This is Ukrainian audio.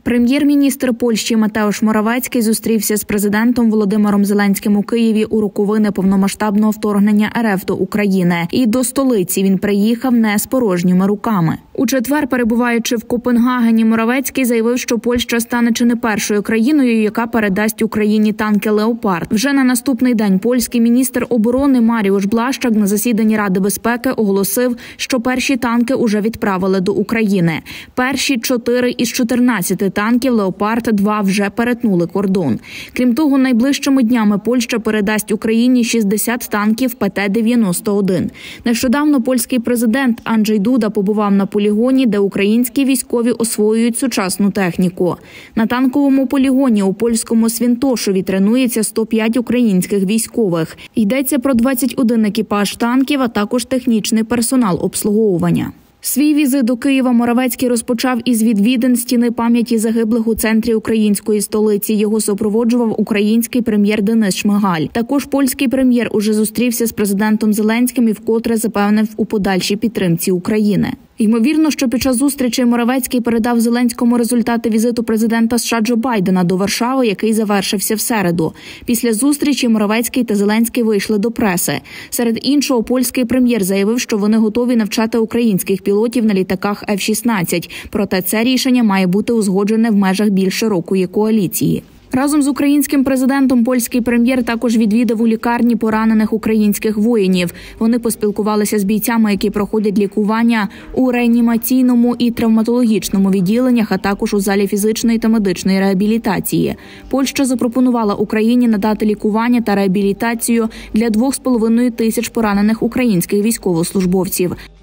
Прем'єр-міністр Польщі Матеуш Моравецький зустрівся з президентом Володимиром Зеленським у Києві у роковини повномасштабного вторгнення РФ до України. І до столиці він приїхав не з порожніми руками. У четвер, перебуваючи в Копенгагені, Моравецький заявив, що Польща стане чи не першою країною, яка передасть Україні танки «Леопард». Вже на наступний день польський міністр оборони Маріуш Блащак на засіданні Ради безпеки оголосив, що перші танки уже відправили до України. Перші 4 із 14 танків «Леопард-2» вже перетнули кордон. Крім того, найближчими днями Польща передасть Україні 60 танків ПТ-91. Нещодавно польський президент Анджей Дуда побував на полігоні, де українські військові освоюють сучасну техніку. На танковому полігоні у польському Свінтошові тренується 105 українських військових. Йдеться про 21 екіпаж танків, а також технічний персонал обслуговування. Свій візит до Києва Моравецький розпочав із відвідин стіни пам'яті загиблих у центрі української столиці. Його супроводжував український прем'єр Денис Шмигаль. Також польський прем'єр уже зустрівся з президентом Зеленським і вкотре запевнив у подальшій підтримці України. Ймовірно, що під час зустрічі Моравецький передав Зеленському результати візиту президента США Джо Байдена до Варшави, який завершився в середу. Після зустрічі Моравецький та Зеленський вийшли до преси. Серед іншого, польський прем'єр заявив, що вони готові навчати українських пілотів на літаках F-16. Проте це рішення має бути узгоджене в межах більш широкої коаліції. Разом з українським президентом польський прем'єр також відвідав у лікарні поранених українських воїнів. Вони поспілкувалися з бійцями, які проходять лікування у реанімаційному і травматологічному відділеннях, а також у залі фізичної та медичної реабілітації. Польща запропонувала Україні надати лікування та реабілітацію для 2,5 тисяч поранених українських військовослужбовців.